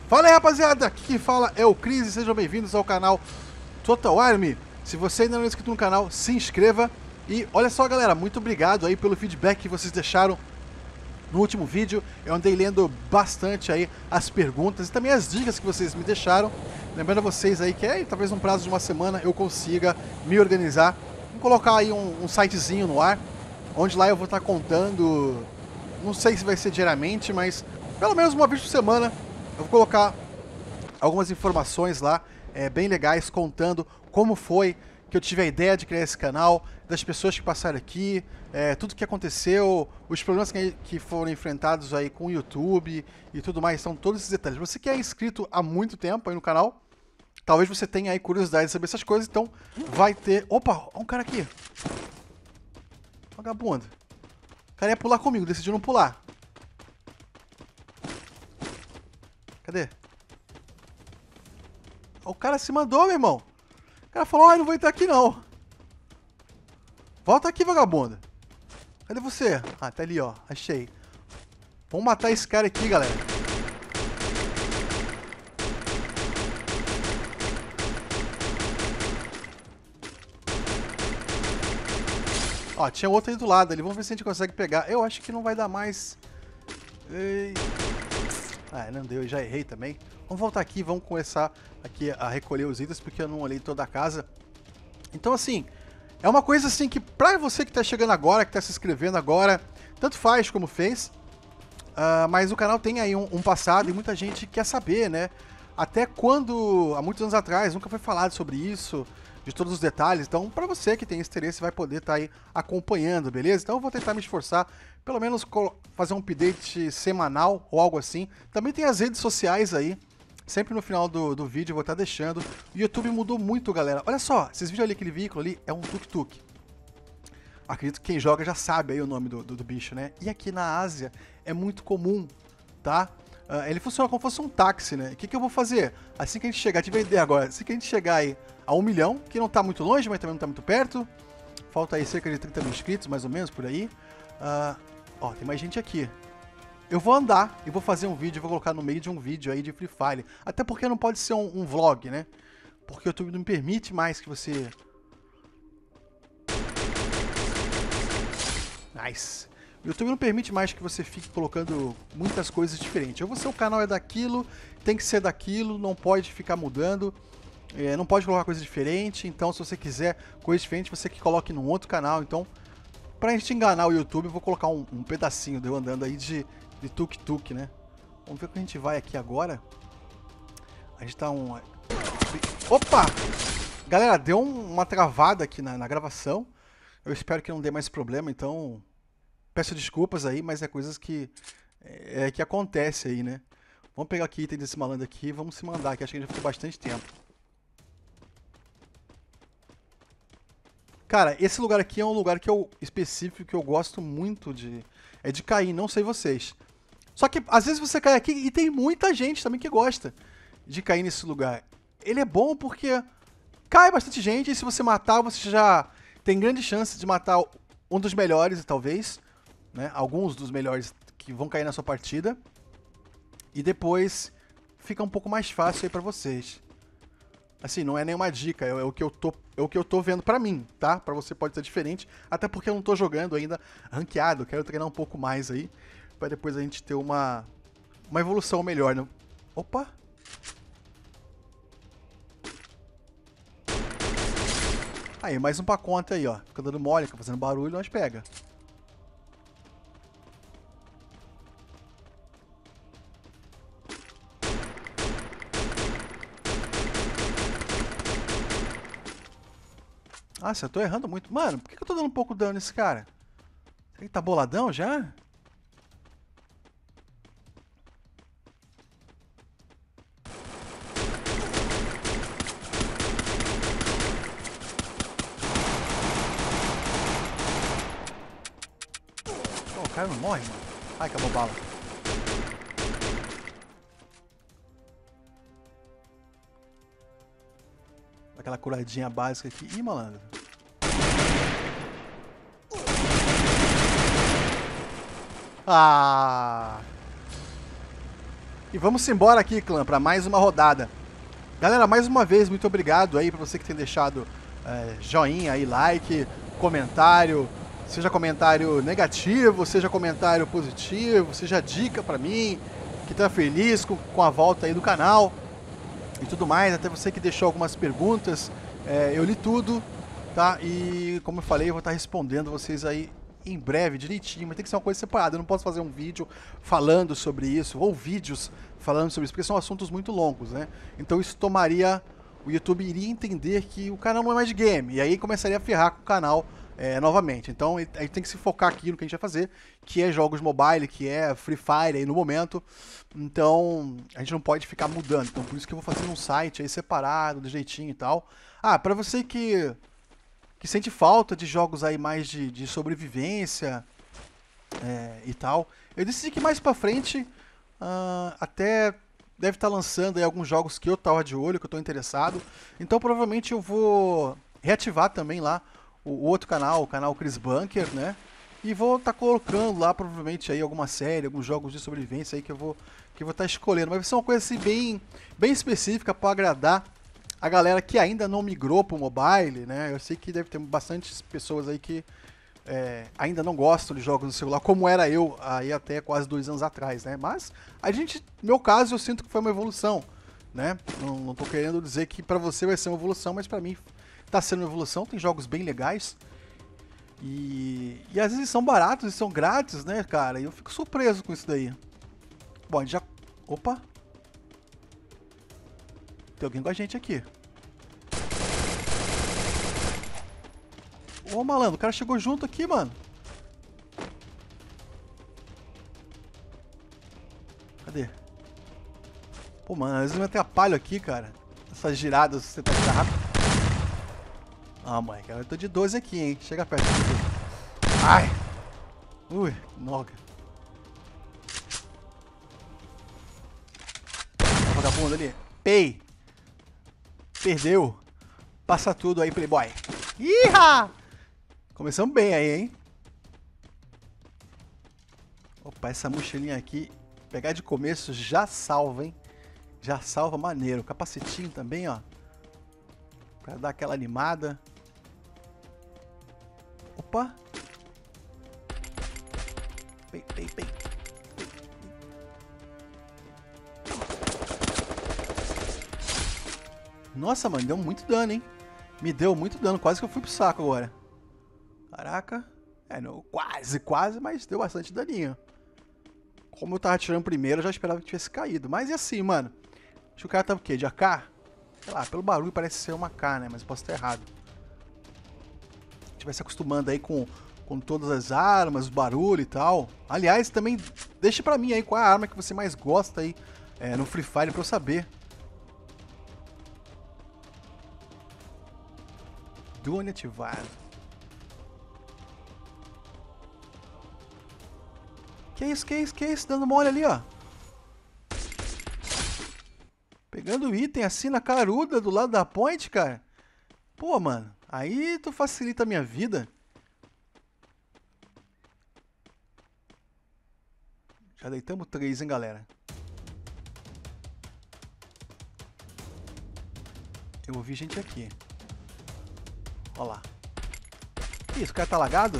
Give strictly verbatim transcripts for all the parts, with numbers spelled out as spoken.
Fala aí, rapaziada, aqui quem fala é o Cris e sejam bem-vindos ao canal Total Army. Se você ainda não é inscrito no canal, se inscreva. E olha só, galera, muito obrigado aí pelo feedback que vocês deixaram no último vídeo. Eu andei lendo bastante aí as perguntas e também as dicas que vocês me deixaram. Lembrando a vocês aí que é, talvez num prazo de uma semana eu consiga me organizar. Vou colocar aí um, um sitezinho no ar, onde lá eu vou estar contando, não sei se vai ser diariamente, mas pelo menos uma vez por semana eu vou colocar algumas informações lá, é, bem legais, contando como foi que eu tive a ideia de criar esse canal, das pessoas que passaram aqui, é, tudo que aconteceu, os problemas que, que foram enfrentados aí com o YouTube e tudo mais, são todos esses detalhes. Você que é inscrito há muito tempo aí no canal, talvez você tenha aí curiosidade de saber essas coisas, então vai ter... Opa, olha um cara aqui. Vagabundo. O cara ia pular comigo, decidiu não pular. Cadê? O cara se mandou, meu irmão. O cara falou, ó, oh, não vou entrar aqui não. Volta aqui, vagabundo. Cadê você? Ah, tá ali, ó. Achei. Vamos matar esse cara aqui, galera. Ó, tinha outro aí do lado ali. Vamos ver se a gente consegue pegar. Eu acho que não vai dar mais. Ei. Ah, não deu. Eu já errei também. Vamos voltar aqui. Vamos começar aqui a recolher os itens, porque eu não olhei toda a casa. Então, assim, é uma coisa assim que pra você que tá chegando agora, que tá se inscrevendo agora, tanto faz como fez. Uh, mas o canal tem aí um, um passado e muita gente quer saber, né? Até quando, há muitos anos atrás, nunca foi falado sobre isso, de todos os detalhes. Então, pra você que tem esse interesse, vai poder estar aí acompanhando, beleza? Então eu vou tentar me esforçar, pelo menos fazer um update semanal ou algo assim. Também tem as redes sociais aí. Sempre no final do, do vídeo eu vou estar deixando. O YouTube mudou muito, galera. Olha só, vocês viram ali aquele veículo ali? É um tuk-tuk. Acredito que quem joga já sabe aí o nome do, do, do bicho, né? E aqui na Ásia é muito comum, tá? Uh, ele funciona como se fosse um táxi, né? O que, que eu vou fazer? Assim que a gente chegar, tive a ideia agora, assim que a gente chegar aí a um milhão, que não tá muito longe, mas também não tá muito perto. Falta aí cerca de trinta mil inscritos, mais ou menos, por aí. Uh, ó, tem mais gente aqui. Eu vou andar e vou fazer um vídeo, vou colocar no meio de um vídeo aí de Free Fire. Até porque não pode ser um, um vlog, né? Porque o YouTube não permite mais que você... Nice. O YouTube não permite mais que você fique colocando muitas coisas diferentes. Ou você, o canal é daquilo, tem que ser daquilo, não pode ficar mudando, é, não pode colocar coisa diferente. Então, se você quiser coisa diferente, você que coloque num outro canal. Então, pra gente enganar o YouTube, eu vou colocar um, um pedacinho de eu andando aí de... de tuk-tuk, né? Vamos ver como a gente vai aqui agora. A gente tá um... Opa! Galera, deu um, uma travada aqui na, na gravação. Eu espero que não dê mais problema, então... Peço desculpas aí, mas é coisas que... É, é que acontece aí, né? Vamos pegar aqui item desse malandro aqui e vamos se mandar, que acho que a gente já ficou bastante tempo. Cara, esse lugar aqui é um lugar que eu... específico, que eu gosto muito de... É de cair, não sei vocês. Só que às vezes você cai aqui e tem muita gente também que gosta de cair nesse lugar. Ele é bom porque cai bastante gente e se você matar, você já tem grande chance de matar um dos melhores, talvez, né? Alguns dos melhores que vão cair na sua partida. E depois fica um pouco mais fácil aí pra vocês. Assim, não é nenhuma dica, é, é, o, que eu tô, é o que eu tô vendo pra mim, tá? Pra você pode ser diferente, até porque eu não tô jogando ainda ranqueado, quero treinar um pouco mais aí, pra depois a gente ter uma, uma evolução melhor, né? Opa! Aí, mais um pra conta aí, ó. Fica dando mole, fica fazendo barulho, nós pega. Nossa, eu tô errando muito. Mano, por que eu tô dando um pouco de dano nesse cara? Será que tá boladão já? Oh, o cara não morre, mano. Ai, acabou a bala. Aquela curadinha básica aqui. Ih, malandro. Ah! E vamos embora aqui, clã, para mais uma rodada. Galera, mais uma vez, muito obrigado aí para você que tem deixado é, joinha aí, like, comentário, seja comentário negativo, seja comentário positivo, seja dica para mim, que tá feliz com, com a volta aí do canal e tudo mais. Até você que deixou algumas perguntas, é, eu li tudo, tá? E como eu falei, eu vou estar respondendo vocês aí em breve, direitinho, mas tem que ser uma coisa separada. Eu não posso fazer um vídeo falando sobre isso, ou vídeos falando sobre isso, porque são assuntos muito longos, né? Então isso tomaria... O YouTube iria entender que o canal não é mais de game, e aí começaria a ferrar com o canal é, novamente. Então a gente tem que se focar aqui no que a gente vai fazer, que é jogos mobile, que é Free Fire aí no momento. Então a gente não pode ficar mudando. Então por isso que eu vou fazer um site aí separado, do jeitinho e tal. Ah, pra você que... que sente falta de jogos aí mais de, de sobrevivência é, e tal, eu decidi que mais pra frente uh, até deve estar lançando aí alguns jogos que eu tava de olho, que eu tô interessado. Então provavelmente eu vou reativar também lá o, o outro canal, o canal Chris Bunker, né? E vou estar tá colocando lá provavelmente aí alguma série, alguns jogos de sobrevivência aí que eu vou que eu vou estar tá escolhendo. Mas vai ser uma coisa assim bem, bem específica para agradar a galera que ainda não migrou pro mobile, né? Eu sei que deve ter bastante pessoas aí que é, ainda não gostam de jogos no celular, como era eu aí até quase dois anos atrás, né? Mas a gente, no meu caso, eu sinto que foi uma evolução, né? Não, não tô querendo dizer que pra você vai ser uma evolução, mas pra mim tá sendo uma evolução. Tem jogos bem legais e, e às vezes são baratos e são grátis, né, cara? E eu fico surpreso com isso daí. Bom, a gente já... Opa! Tem alguém com a gente aqui. Ô, malandro, o cara chegou junto aqui, mano. Cadê? Pô, mano, às vezes eu me atrapalho aqui, cara. Essas giradas, você tá girando rápido. Ah, mãe, cara, eu tô de doze aqui, hein. Chega perto. Ai! Ui, noga. O vagabundo ali. Pei! Perdeu. Passa tudo aí, playboy. Iha! Começamos bem aí, hein? Opa, essa mochilinha aqui, pegar de começo já salva, hein? Já salva maneiro. Capacetinho também, ó. Pra dar aquela animada. Opa! Pei, pei, pei. Nossa, mano, deu muito dano, hein? Me deu muito dano, quase que eu fui pro saco agora. Caraca. É, não, quase, quase, mas deu bastante daninho. Como eu tava atirando primeiro, eu já esperava que tivesse caído. Mas e assim, mano? Acho que o cara tava o quê? De A K? Sei lá, pelo barulho parece ser uma A K, né? Mas eu posso estar errado. A gente vai se acostumando aí com, com todas as armas, o barulho e tal. Aliás, também deixa pra mim aí qual é a arma que você mais gosta aí é, no Free Fire pra eu saber. Drone ativado. Que isso, que isso, que isso? Dando mole ali, ó. Pegando item assim na caruda do lado da ponte, cara. Pô, mano. Aí tu facilita a minha vida. Já deitamos três, hein, galera. Eu ouvi gente aqui. Olha lá. Que isso, o cara tá lagado?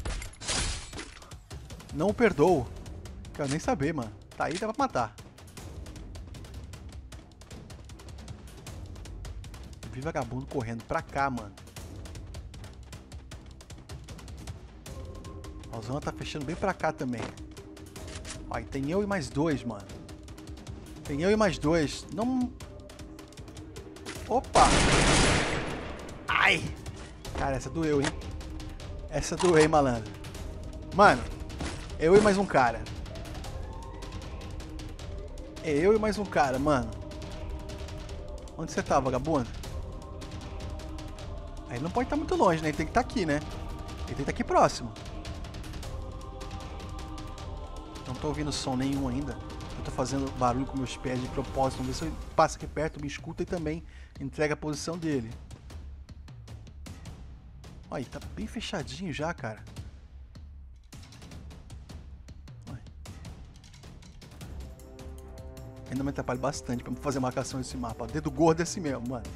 Não o perdoo. Quero nem saber, mano. Tá aí, dá pra matar. Eu vi vagabundo correndo pra cá, mano. A zona tá fechando bem pra cá também. Ó, e tem eu e mais dois, mano. Tem eu e mais dois. Não... Opa! Ai! Cara, essa doeu, hein? Essa doeu, hein, malandro? Mano, eu e mais um cara. É eu e mais um cara, mano. Onde você tá, vagabundo? Aí não pode estar muito longe, né? Ele tem que estar aqui, né? Ele tem que estar aqui próximo. Não tô ouvindo som nenhum ainda. Eu tô fazendo barulho com meus pés de propósito. Vamos ver se ele passa aqui perto, me escuta e também entrega a posição dele. Olha, tá bem fechadinho já, cara. Ainda me atrapalha bastante pra fazer marcação nesse mapa. Dedo gordo é assim mesmo, mano.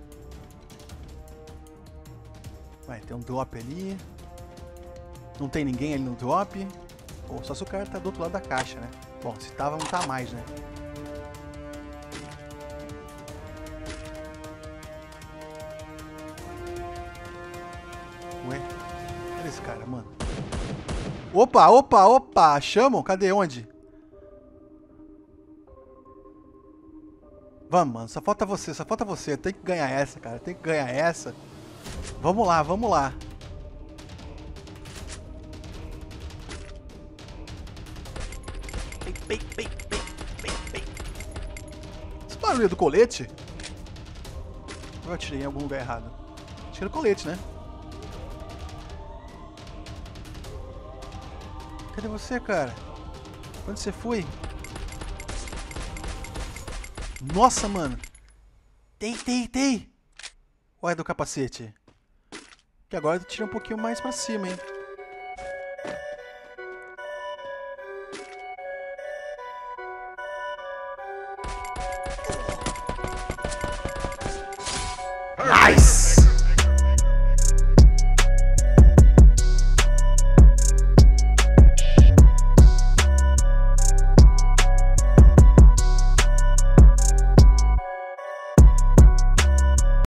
Vai, tem um drop ali. Não tem ninguém ali no drop. Pô, só se o cara tá do outro lado da caixa, né? Bom, se tava, não tá mais, né? Ué? Olha esse cara, mano. Opa, opa, opa! Chamam? Cadê? Onde? Vamos, mano. Só falta você, só falta você. Tem que ganhar essa, cara. Tem que ganhar essa. Vamos lá, vamos lá. Pei, pei, pei, pei, pei. Esse barulho é do colete? Eu atirei em algum lugar errado. Acho que era o colete, né? Cadê você, cara? Onde você foi? Nossa, mano. Tem, tem, tem. Olha do capacete. Que agora eu tiro um pouquinho mais pra cima, hein? Nice!